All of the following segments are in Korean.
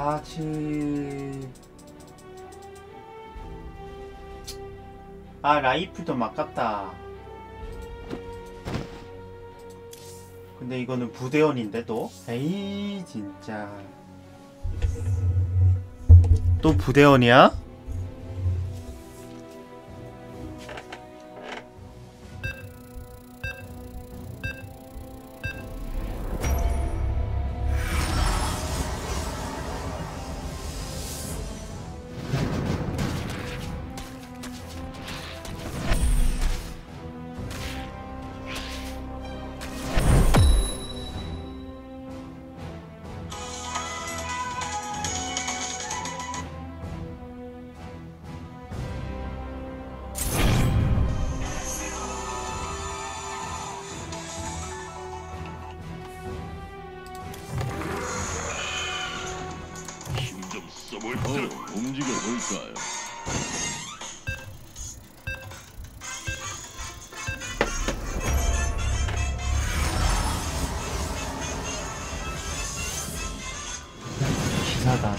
가지. 아, 라이프도 아깝다. 근데 이거는 부대원인데 또? 에이 진짜. 또 부대원이야? 움직여볼까요? 기사단.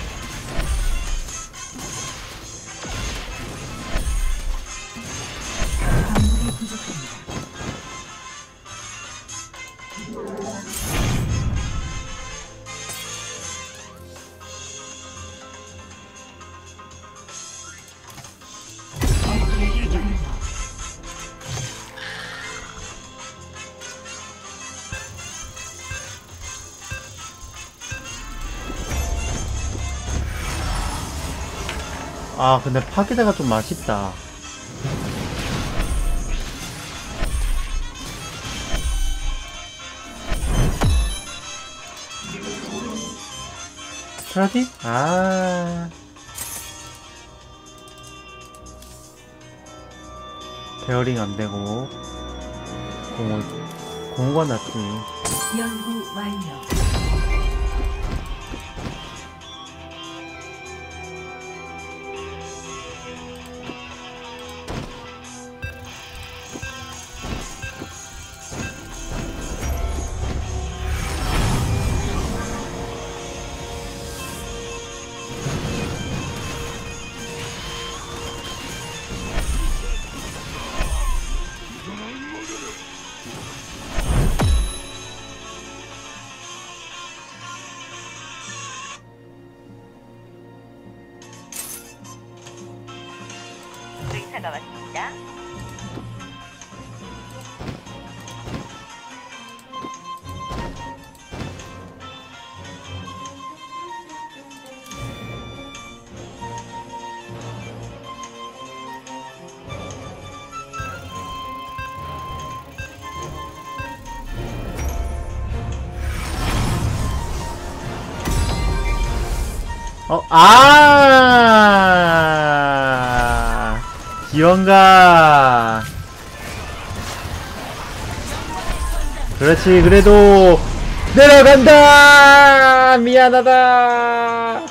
광물이 부족합니다. 아 근데 파괴대가 좀 아쉽다. 스트라디? 아 베어링 안되고 공호가 낫지. 연구 완료. 의사가 왔습니다. 기원가. 그렇지. 그래도 내려간다. 미안하다.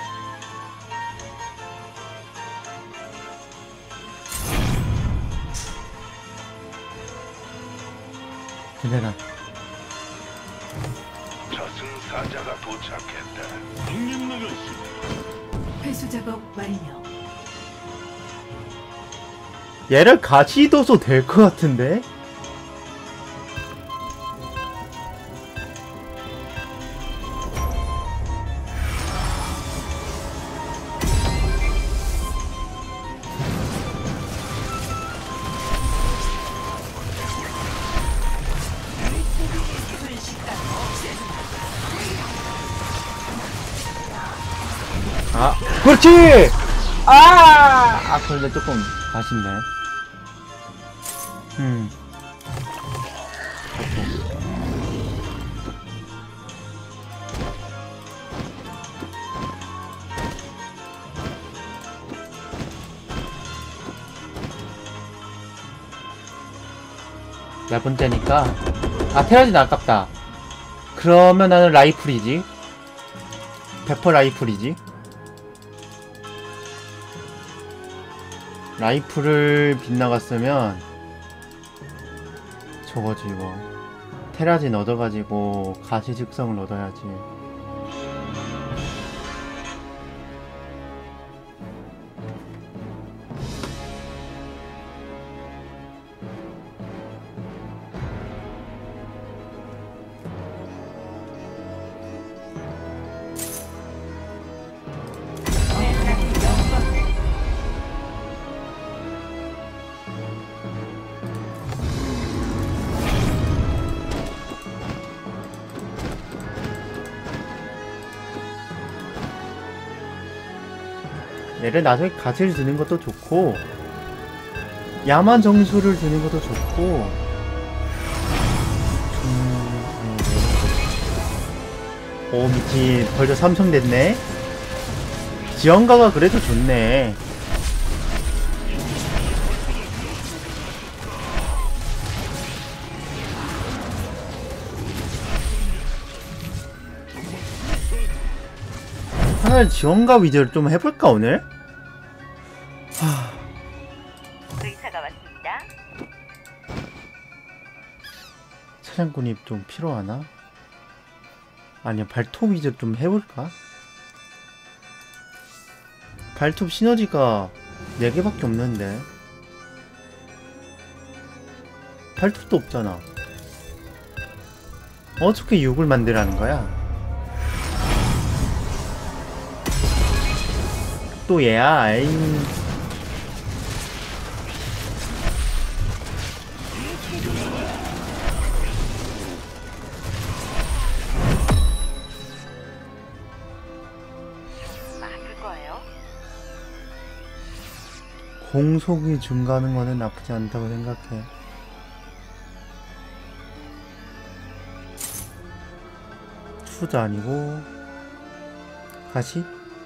괜찮아. 저승사자가 도착했다. 형님 나가시. 회수 작업 완료. 얘를 같이 둬도 될 것 같은데? 아, 그렇지! 아, 그런데 조금 아쉽네. 몇 번째니까. 아, 테라진 아깝다. 그러면 나는 라이플이지. 100% 라이플이지. 라이플을 빗나갔으면 저거지 이거. 테라진 얻어가지고 가시 즉성을 얻어야지. 얘를 나중에 가지를 드는 것도 좋고 야만 정수를 드는 것도 좋고 오 미친 벌써 삼성 됐네. 지원가가 그래도 좋네. 차라리 지원가 위주로 좀 해볼까 오늘? 의사가 왔습니다. 사냥꾼이 좀 필요하나? 아니야 발톱 위주로 좀 해볼까? 발톱 시너지가 4개밖에 없는데 발톱도 없잖아. 어떻게 6을 만들라는 거야? 또 얘야? 아잉. 맞을 거예요. 공속이 증가하는 거는 나쁘지 않다고 생각해. 투도 아니고 가시?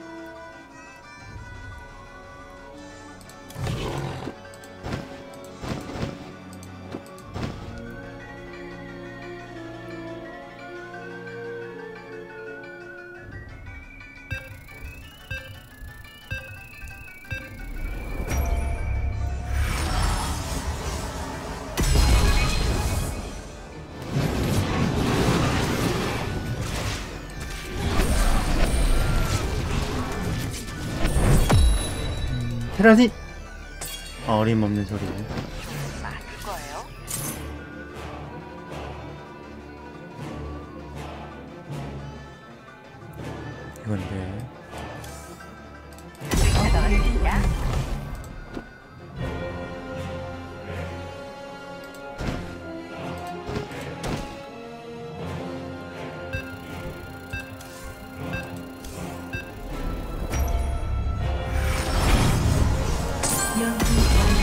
테라진! 어림없는 소리. 맞을 거예요. 이건데. 의사가 왔습니다. 연구 완료.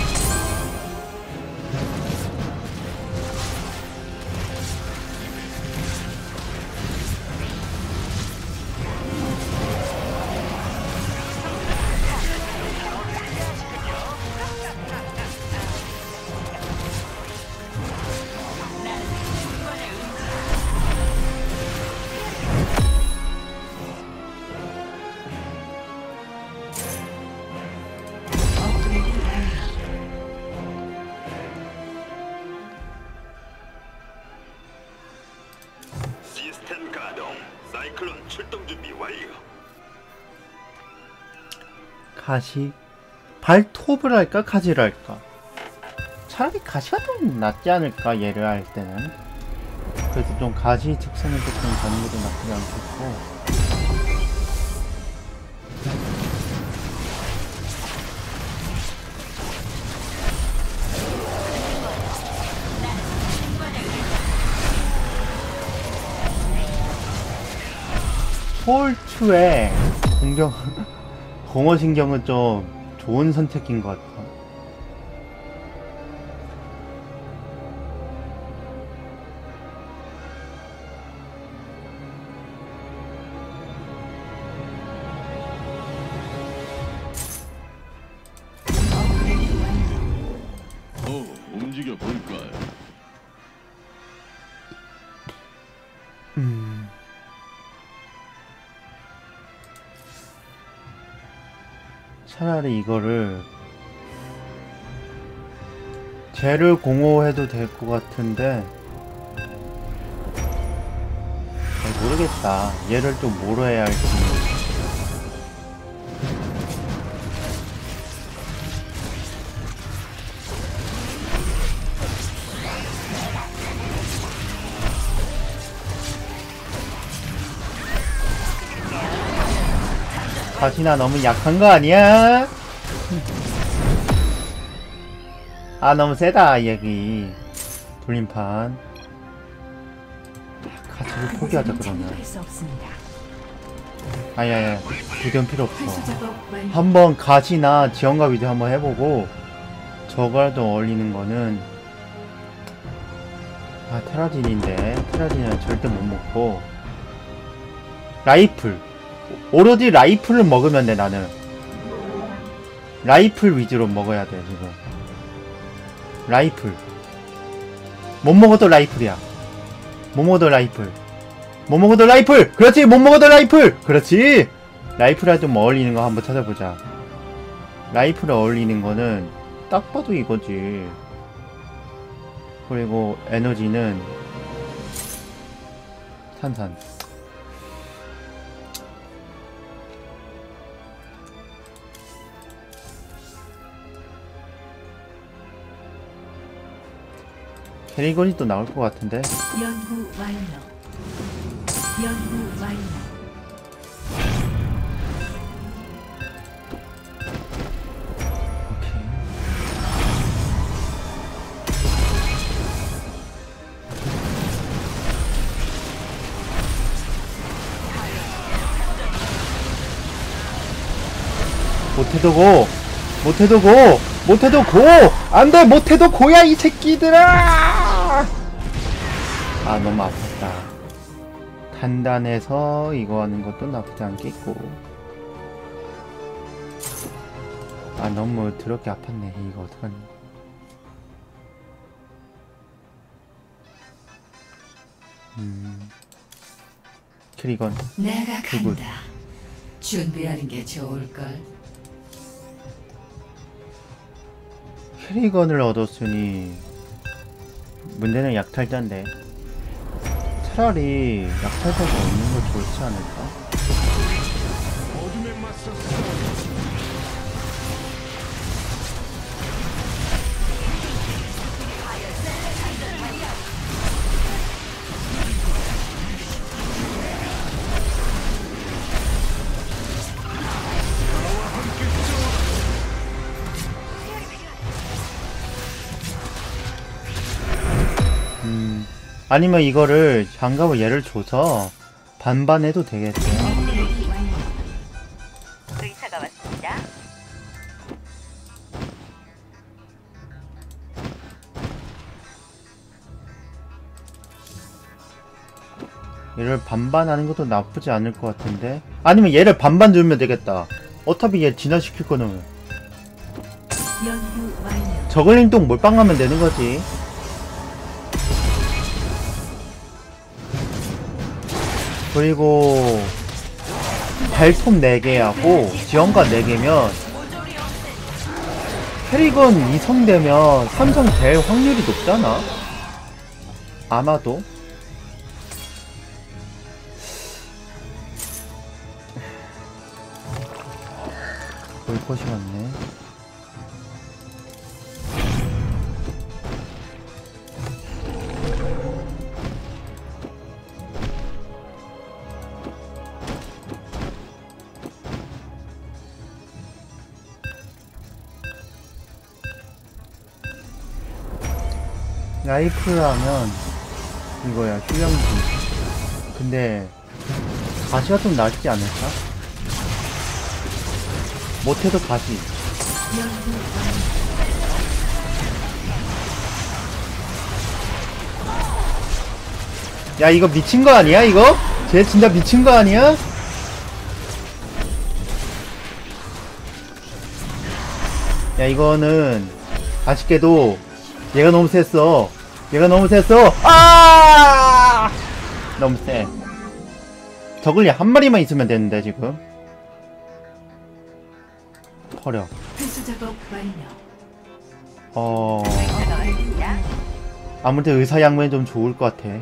업그레이드 완료. 시스템 가동. 사이클론 출동 준비 완료. 가시? 발톱을 할까? 가지를 할까? 차라리 가시가 좀 낫지 않을까? 얘를 할 때는. 그래서 좀 가시 특성을 조금 가는 것도 나쁘지 않겠고. 폴2의 공격, 공허신경은 좀 좋은 선택인 것 같아. 업그레이드 완료. 움직여 볼까요? 차라리 이거를 쟤를 공허해도 될 것 같은데 잘 모르겠다. 얘를 좀 뭐로 해야 할지. 가시나 너무 약한 거 아니야? 아 너무 세다 이 얘기. 돌림판. 가지를 포기하자 그러면. 착륙할 수 없습니다. 아야야 비견 필요 회수 없어. 작업 완료. 한번 가지나 지원과 위드 한번 해보고 저거라도 어울리는 거는 아 테라진인데 테라진은 절대 못 먹고 라이플 오로지 라이플을 먹으면 돼. 나는 라이플 위주로 먹어야 돼 지금. 라이플 못 먹어도 라이플이야. 못 먹어도 라이플. 못 먹어도 라이플! 그렇지! 못 먹어도 라이플! 그렇지! 라이플에 좀 어울리는 거 한번 찾아보자. 라이플에 어울리는 거는 딱 봐도 이거지. 그리고 에너지는 탄산. 캐리건이 또 나올 것 같은데. 연구 완료. 연구 완료. 오케이. 못해도 고! 못해도 고! 못해도 고! 안돼! 못해도 고야 이 새끼들아! 아 너무 아팠다. 단단해서 이거 하는 것도 나쁘지 않겠고. 아 너무 더럽게 아팠네. 이거 어떡하니. 캐리건 내가 그곳. 간다. 준비하는 게 좋을걸. 캐리건을 얻었으니 문제는 약탈자인데 차라리 약탈자가 없는 거 좋지 않을까? 어둠에 맞서 아니면 이거를 장갑을 얘를 줘서 반반 해도 되겠지. 업그레이드 완료. 의사가 왔습니다. 얘를 반반 하는 것도 나쁘지 않을 것 같은데. 아니면 얘를 반반 주면 되겠다. 어차피 얘 진화시킬 거는 연구 완료. 저글링 똥 몰빵하면 되는 거지. 그리고 발톱 4개 하고 지원가 4개면 캐리건 2성 되면 3성 될 확률이 높잖아. 아마도. 볼 것이 많네. 라이플 하면 이거야 휴양지. 근데 가시가 좀 낫지 않을까? 못해도 가시. 연구 완료. 야 이거 미친 거 아니야 이거? 쟤 진짜 미친 거 아니야? 야 이거는 아쉽게도 얘가 너무 셌어. 얘가 너무 셌어. 아! 너무 세. 저글리 한 마리만 있으면 되는데 지금. 버려. 회수 작업 완료. 의사가 왔습니다. 아무튼 의사양면이 좀 좋을 것 같아.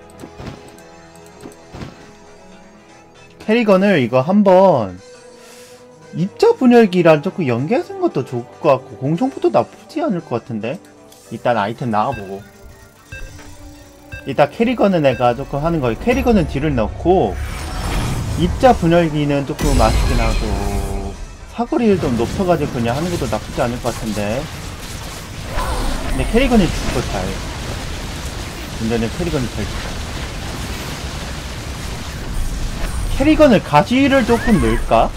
캐리건을 이거 한번 입자 분열기랑 조금 연계하는 것도 좋을 것 같고 공정포도 나쁘지 않을 것 같은데. 일단 아이템 나와보고. 이따 캐리건은 내가 조금 하는 거예요. 캐리건은 딜을 넣고 입자 분열기는 조금 아쉽긴 하고 사거리를 좀 높여가지고 그냥 하는 것도 나쁘지 않을 것 같은데. 근데 캐리건이 죽어 잘. 문제는 캐리건이 잘 죽어. 캐리건을 가지를 조금 넣을까?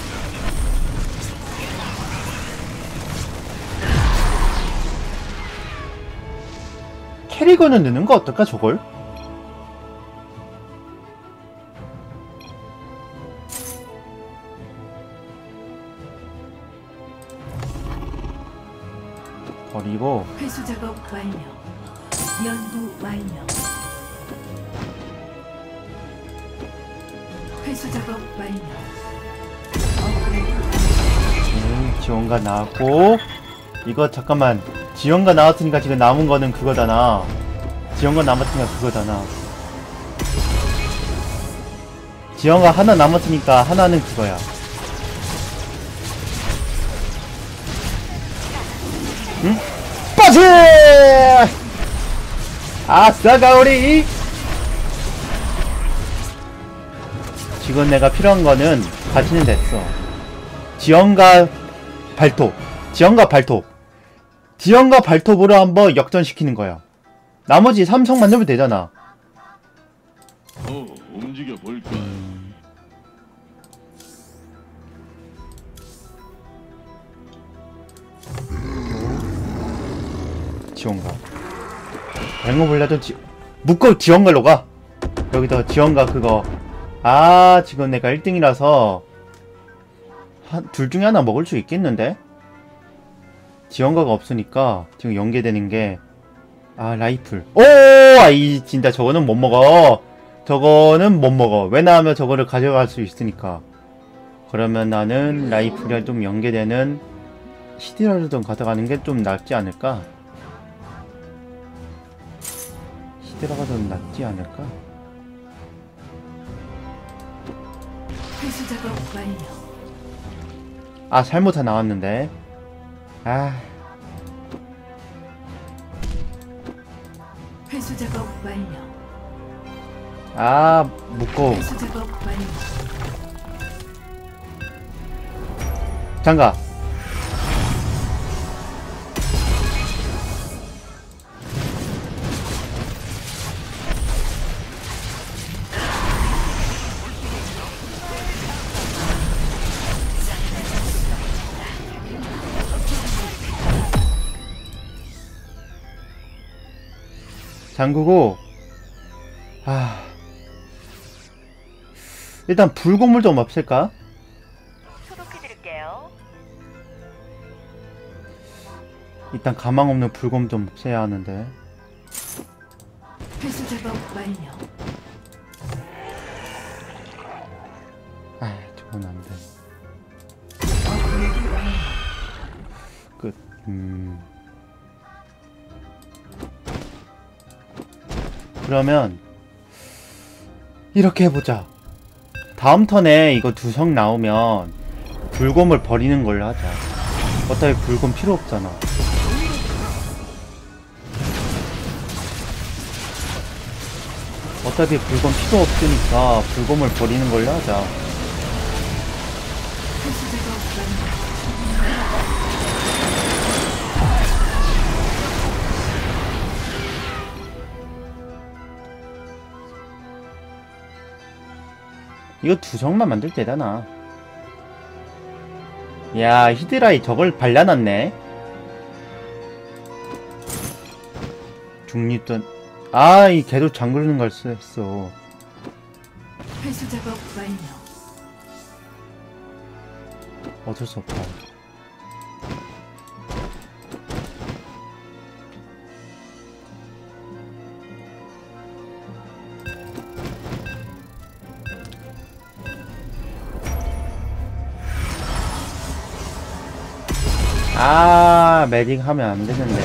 캐리건을 넣는 거 어떨까 저걸? 버리고 회수 작업 완료. 연구 완료. 회수 작업 완료. 업그레이드 완료. 지원가 나왔고 이거 잠깐만 지원가 나왔으니까 지금 남은 거는 그거잖아. 지원가 남았으니까 그거잖아. 지원가 하나 남았으니까 하나는 그거야. 응? 빠지! 아싸 가오리! 지금 내가 필요한 거는 가치는 됐어. 지원과 발톱. 지원과 발톱. 지원과 발톱으로 한번 역전시키는 거야. 나머지 삼성 만들면 되잖아. 움직여 볼까? 지원가. 다른 거 몰라도 묶어 지원가로 가. 여기다 지원가 그거. 아, 지금 내가 1등이라서 둘 중에 하나 먹을 수 있겠는데? 지원가가 없으니까 지금 연계되는 게 라이플. 오! 아이 진짜 저거는 못 먹어. 저거는 못 먹어. 왜냐하면 저거를 가져갈 수 있으니까. 그러면 나는 라이플이랑 좀 연계되는 히드라를 좀 가져가는 게 좀 낫지 않을까? 히드라가 좀 낫지 않을까? 회수 작업 완료. 살모타 나왔는데. 회수 작업 완료. 묶고. 회수 작업 완료. 장가. 잠그고. 일단 불고물 좀 없을까? 소독해드릴게요. 일단 가망 없는 불곰 좀 없애야 하는데. 회수 작업 완료. 저건 안 돼. 업그레이드 완료. 끝. 그러면 이렇게 해보자. 다음 턴에 이거 두성 나오면 불곰을 버리는 걸로 하자. 어차피 불곰 필요 없잖아. 어차피 불곰 필요 없으니까 불곰을 버리는 걸로 하자. 회수 작업 완료. 이거 두성만 만들 때잖아. 야, 히드라이 저걸 발라놨네. 중립전. 이 걔도 잠그는 걸 했어. 회수 작업 완료. 어쩔 수 없다. 매직 하면 안 되는데.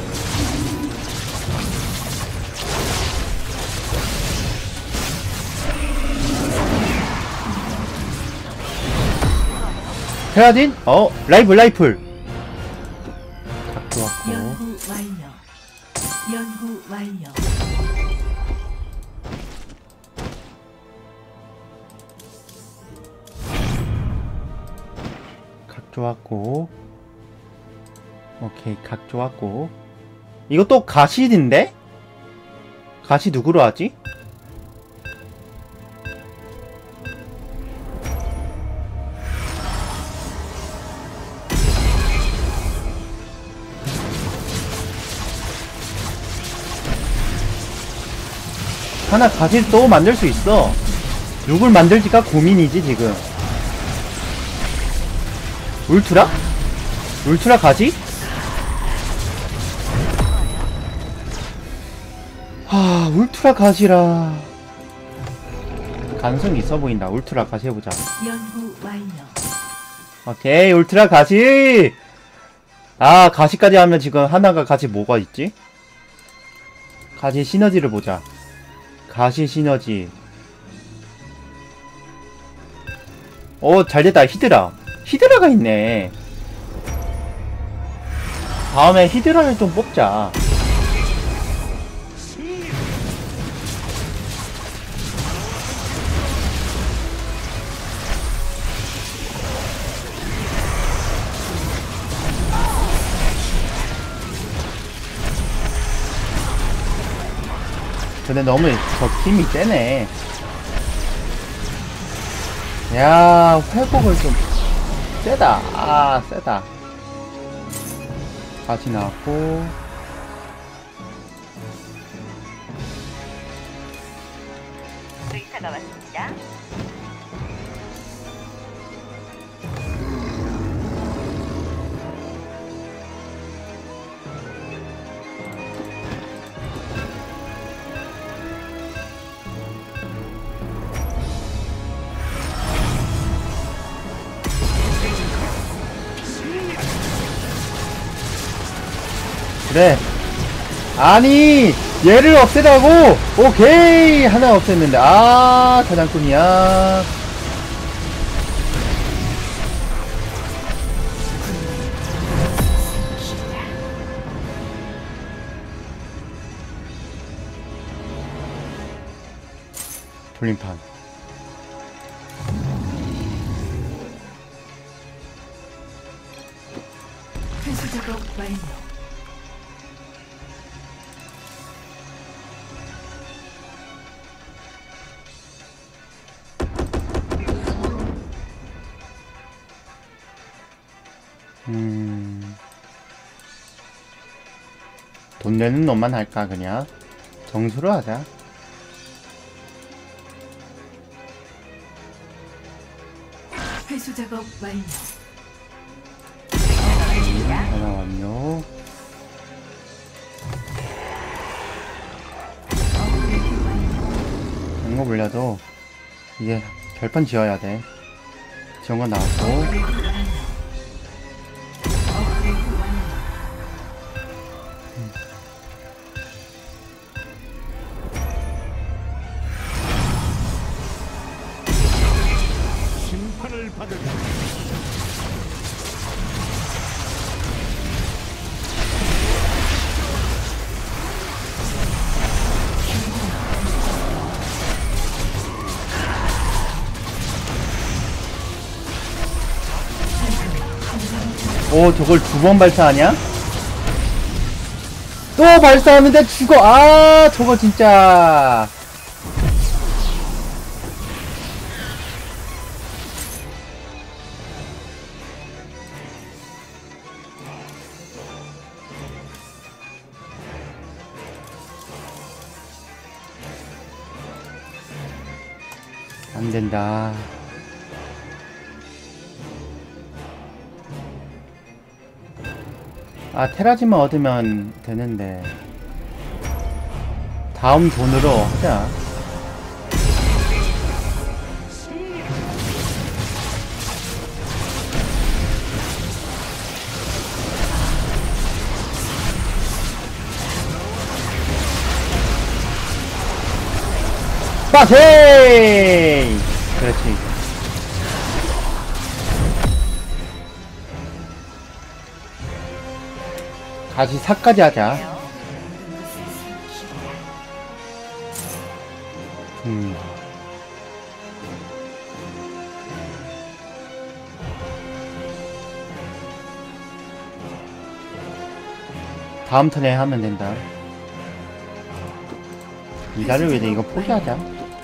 헤라딘? 라이플. 딱 좋았고. 연구 완료. 연구 완료. 각 좋았고. 오케이, 각 좋았고. 이거 또 가시인데? 가시 누구로 하지? 하나 가시를 또 만들 수 있어. 누굴 만들지가 고민이지 지금. 울트라? 울트라 가지? 하, 울트라 가지라. 가능성이 있어 보인다. 울트라 가지 해보자. 연구 완료. 오케이, 울트라 가시! 아, 가시까지 하면 지금 하나가 가시 뭐가 있지? 가시 시너지를 보자. 가시 시너지. 오, 잘됐다. 히드라. 히드라가 있네. 다음에 히드라를 좀 뽑자. 근데 너무 저 힘이 세네. 야, 회복을 좀 세다. 아, 세다. 다시 나왔고. 의사가 왔습니다. 그래. 아니, 얘를 없애라고! 오케이! 하나 없앴는데. 아, 사장꾼이야. 돌림판. 회수 작업 완료. 돈 내는 놈만 할까 그냥? 정수로 하자. 회수 작업 완료. 전화 완료. 이거 물려도 이제 결판 지어야 돼. 지은 거 나왔고. 심판을 받을 오, 저걸 두 번 발사하냐? 또 발사하는데 죽어. 아, 저거 진짜. 안 된다. 아, 테라지만 얻으면 되는데. 다음 돈으로 하자. 빠세! 그렇지. 다시 4까지 하자. 다음 턴에 하면 된다. 이달을 위해 이거 포기하자.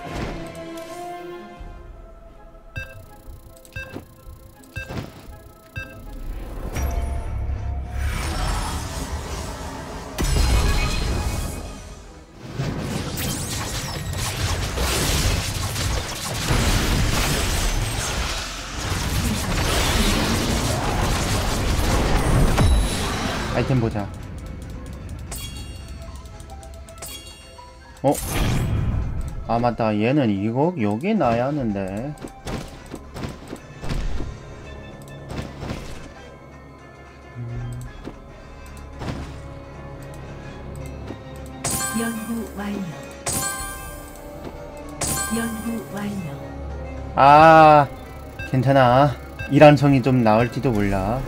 아이템 보자. 어? 아 맞다, 얘는 이거 여기 놔야 하는데. 연구 완료. 연구 완료. 아 괜찮아, 이란성이 좀 나을지도 몰라.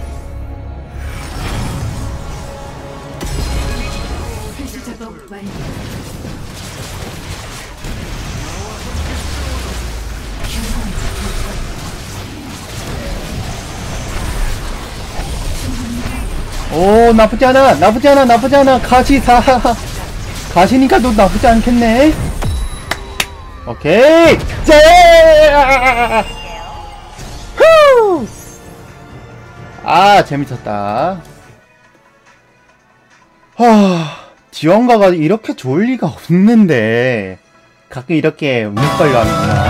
표시 작업 완료. 오 나쁘지 않아, 나쁘지 않아, 나쁘지 않아. 가시 4 가시니까 또 나쁘지 않겠네. 오케이 제 후! 아 재밌었다. 지원가가 이렇게 좋을 리가 없는데 가끔 이렇게 운빨로 하는구나.